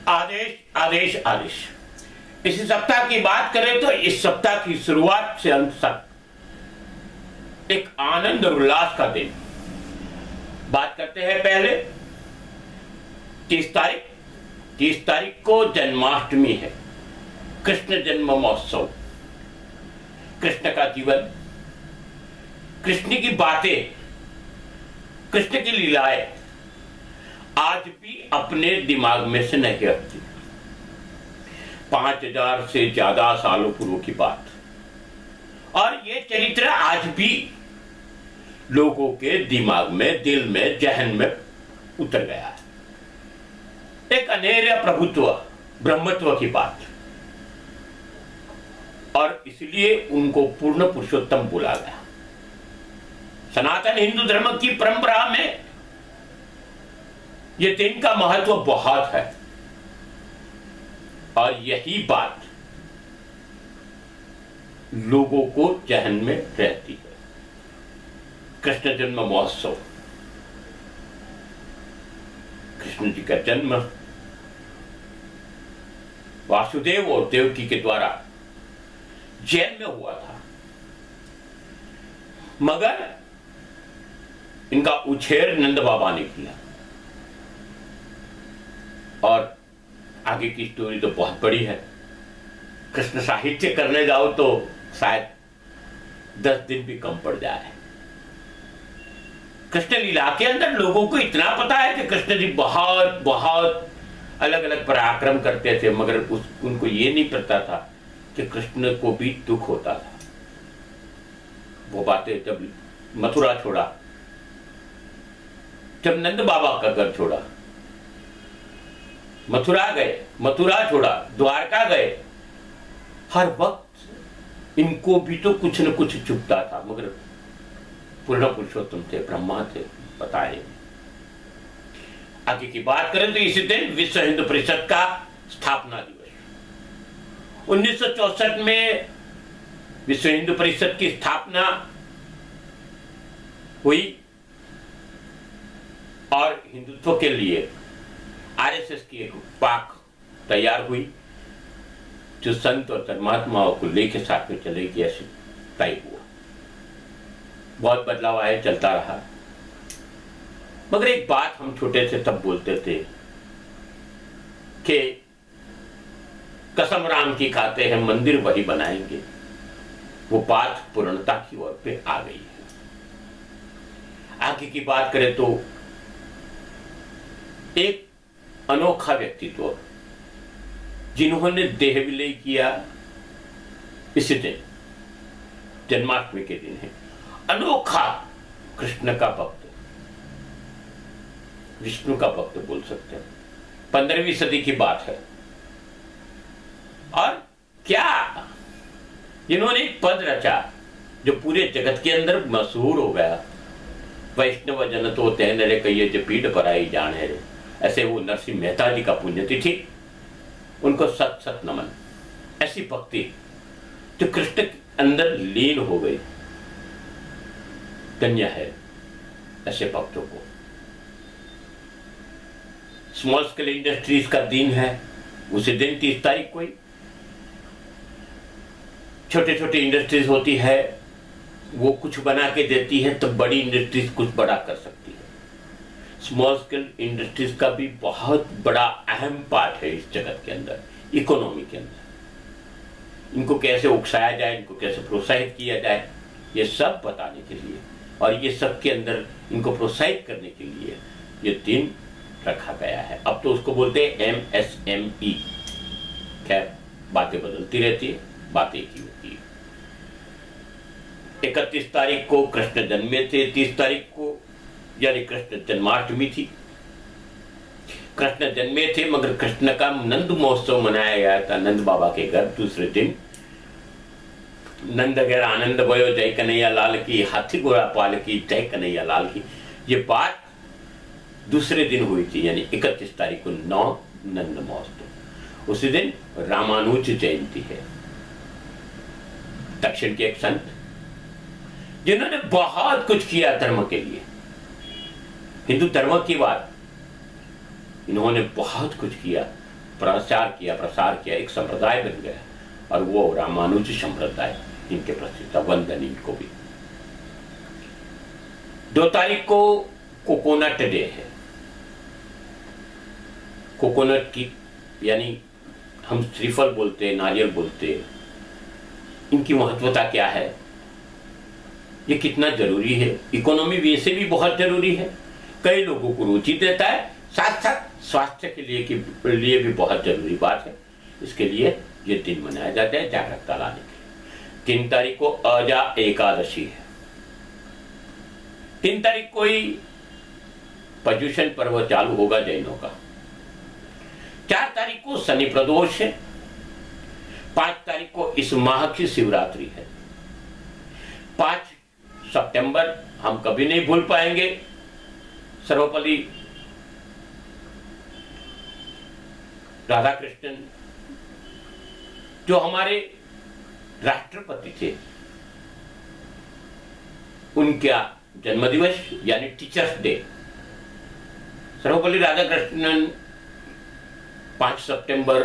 आदेश आदेश आदेश। इस सप्ताह की बात करें तो इस सप्ताह की शुरुआत से अंत तक एक आनंद और उल्लास का दिन। बात करते हैं पहले 30 तारीख को जन्माष्टमी है, कृष्ण जन्म महोत्सव। कृष्ण का जीवन, कृष्ण की बातें, कृष्ण की लीलाएं आज भी अपने दिमाग में से नहीं हटती। 5000 से ज्यादा सालों पूर्व की बात, और ये चरित्र आज भी लोगों के दिमाग में, दिल में, जहन में उतर गया है। एक अनेर प्रभुत्व, ब्रह्मत्व की बात, और इसलिए उनको पूर्ण पुरुषोत्तम बोला गया। सनातन हिंदू धर्म की परंपरा में यह दिन का महत्व बहुत है, और यही बात लोगों को जहन में रहती है। कृष्ण जन्म महोत्सव, कृष्ण जी का जन्म वासुदेव और देवकी के द्वारा जैन में हुआ था, मगर इनका उछेर नंद बाबा ने किया। और आगे की स्टोरी तो बहुत बड़ी है। कृष्ण साहित्य करने जाओ तो शायद 10 दिन भी कम पड़ जाए। कृष्ण लीला के अंदर लोगों को इतना पता है कि कृष्ण जी बहुत बहुत अलग अलग पराक्रम करते थे, मगर उनको ये नहीं पता था कि कृष्ण को भी दुख होता था। वो बातें जब मथुरा छोड़ा, जब नंद बाबा का घर छोड़ा, मथुरा गए, मथुरा छोड़ा, द्वारका गए, हर वक्त इनको भी तो कुछ न कुछ चुभता था, मगर पूर्ण पुरुषोत्तम थे, ब्रह्मा थे, बताए। आगे की बात करें तो इसी दिन विश्व हिंदू परिषद का स्थापना दिवस। 1964 में विश्व हिंदू परिषद की स्थापना हुई, और हिंदुत्व के लिए आरएसएस की एक पाक तैयार हुई, जो संत और धर्मात्माओं को लेकर साथ में चलेगी, ऐसे तय हुआ। बहुत बदलाव आया, चलता रहा, मगर एक बात हम छोटे से तब बोलते थे कि कसम राम की खाते हैं, मंदिर वही बनाएंगे। वो बात पूर्णता की ओर पे आ गई है। आगे की बात करें तो एक अनोखा व्यक्तित्व, जिन्होंने देह विलय किया इसी दिन, जन्माष्टमी के दिन है। अनोखा, कृष्ण का भक्त, विष्णु का भक्त बोल सकते हैं। 15वीं सदी की बात है, और क्या जिन्होंने एक पद रचा जो पूरे जगत के अंदर मशहूर हो गया। वैष्णव जन तो तैन रे कहिए जो पीठ पर आई जाने रे। ऐसे वो नरसिंह मेहता जी का पुण्यतिथि, उनको सत सत नमन। ऐसी भक्ति जो कृष्ण के अंदर लीन हो गई, धन्य है ऐसे भक्तों को। स्मॉल स्केल इंडस्ट्रीज का दिन है, उसी दिन 30 तारीख को ही छोटे छोटे इंडस्ट्रीज होती है, वो कुछ बना के देती है, तो बड़ी इंडस्ट्रीज कुछ बड़ा कर सकती है। स्मॉल स्केल इंडस्ट्रीज का भी बहुत बड़ा अहम पार्ट है इस जगत के अंदर, इकोनॉमी के अंदर। इनको कैसे उकसाया जाए, इनको कैसे प्रोत्साहित किया जाए, ये सब बताने के लिए, और ये सब के अंदर इनको प्रोत्साहित करने के लिए ये दिन रखा गया है। अब तो उसको बोलते हैं MSME। खैर, बातें बदलती रहती है, बातें एक ही होती है। 31 तारीख को कृष्ण जन्मे थे, 30 तारीख को यानी कृष्ण जन्माष्टमी थी। कृष्ण जन्मे थे, मगर कृष्ण का नंद महोत्सव मनाया गया था नंद बाबा के घर। दूसरे दिन नंद घर आनंद भयो, जय कन्हैया लाल की, हाथी घोड़ा पाल की, जय कन्हैया लाल की। ये बात दूसरे दिन हुई थी, यानी 31 तारीख को 9 नंद महोत्सव। उसी दिन रामानुज जयंती है। दक्षिण के एक संत जिन्होंने बहुत कुछ किया धर्म के लिए, हिंदू धर्म की बात, इन्होंने बहुत कुछ किया, प्रसार किया, एक संप्रदाय बन गया, और वो रामानुज संप्रदाय, इनके प्रसिद्ध वंदन इनको भी। 2 तारीख को कोकोनट डे है। कोकोनट की यानी हम श्रीफल बोलते हैं, नारियल बोलते हैं, इनकी महत्वता क्या है, ये कितना जरूरी है। इकोनॉमी वैसे भी बहुत जरूरी है, कई लोगों को रुचि देता है, साथ साथ स्वास्थ्य के लिए भी बहुत जरूरी बात है। इसके लिए ये दिन मनाया जाता है जागरूकता लाने के लिए। 3 तारीख को अजा एकादशी है। 3 तारीख को ही पर्युषण पर्व चालू होगा जैनों का। 4 तारीख को शनि प्रदोष है। 5 तारीख को इस माह की शिवरात्रि है। 5 सितंबर हम कभी नहीं भूल पाएंगे। सर्वपल्ली राधाकृष्णन जो हमारे राष्ट्रपति थे, उनका जन्मदिवस यानी टीचर्स डे। सर्वपल्ली राधाकृष्णन 5 सितंबर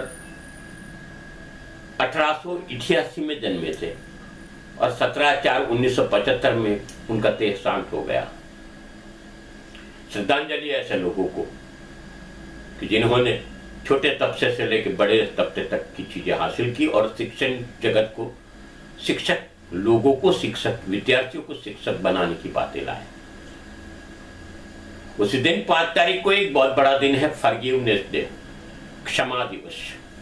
1888 में जन्मे थे और 17/4/1975 में उनका देहांत हो गया। श्रद्धांजलि ऐसे लोगों को कि जिन्होंने छोटे तबसे से लेकर बड़े तबसे तक की चीजें हासिल की और शिक्षण जगत को, शिक्षक लोगों को, शिक्षक विद्यार्थियों को शिक्षक बनाने की बातें लाए। उसी दिन 5 तारीख को एक बहुत बड़ा दिन है, फॉरगिवनेस डे, क्षमा दिवस।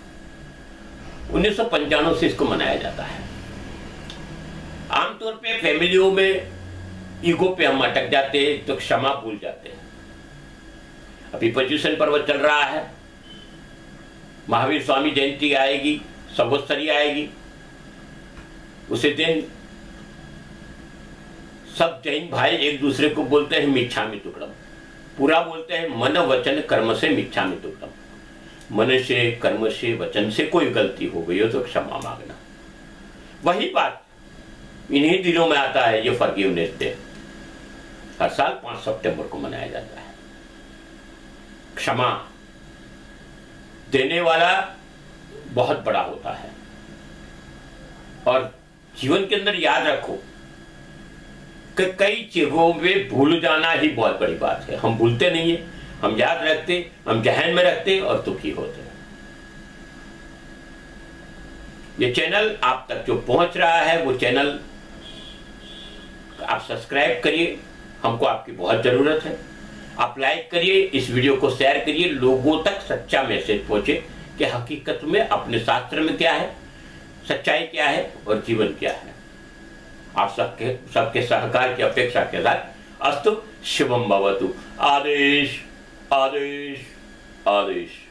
1995 से इसको मनाया जाता है। आमतौर पे फैमिलियों में ईगो पे हम अटक जाते हैं तो क्षमा भूल जाते हैं। अभी पर्युषण पर्व चल रहा है, महावीर स्वामी जयंती आएगी, संवत्सरी आएगी। उसी दिन सब जैन भाई एक दूसरे को बोलते हैं मिच्छामि दुक्कडम। पूरा बोलते हैं मन वचन कर्म से मिच्छामि दुक्कडम। मन से, कर्म से, वचन से कोई गलती हो गई हो तो क्षमा मांगना। वही बात इन्हीं दिनों में आता है। ये फॉरगिवनेस डे हर साल 5 सितंबर को मनाया जाता है। क्षमा देने वाला बहुत बड़ा होता है। और जीवन के अंदर याद रखो कि कई जगहों में भूल जाना ही बहुत बड़ी बात है। हम भूलते नहीं है, हम याद रखते, हम जहन में रखते और दुखी होते हैं। ये चैनल आप तक जो पहुंच रहा है वो चैनल आप सब्सक्राइब करिए, हमको आपकी बहुत जरूरत है। आप लाइक करिए, इस वीडियो को शेयर करिए, लोगों तक सच्चा मैसेज पहुंचे कि हकीकत में अपने शास्त्र में क्या है, सच्चाई क्या है और जीवन क्या है। आप सबके सहकार की अपेक्षा के साथ अस्तु शुभम भवतु। आदेश आदेश आदेश।